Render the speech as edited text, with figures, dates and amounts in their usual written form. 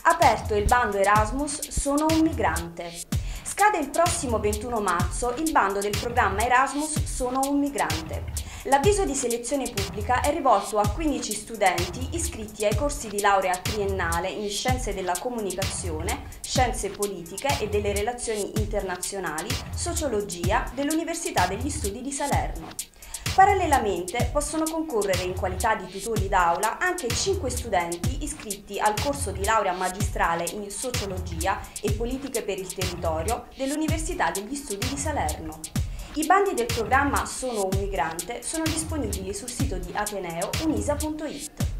Aperto il bando Erasmus Sono un migrante. Scade il prossimo 21 marzo il bando del programma Erasmus Sono un migrante. L'avviso di selezione pubblica è rivolto a 15 studenti iscritti ai corsi di laurea triennale in Scienze della Comunicazione, Scienze Politiche e delle Relazioni Internazionali, Sociologia dell'Università degli Studi di Salerno. Parallelamente possono concorrere in qualità di tutori d'aula anche 5 studenti iscritti al corso di laurea magistrale in Sociologia e Politiche per il Territorio dell'Università degli Studi di Salerno. I bandi del programma Sono un migrante sono disponibili sul sito di Ateneo unisa.it.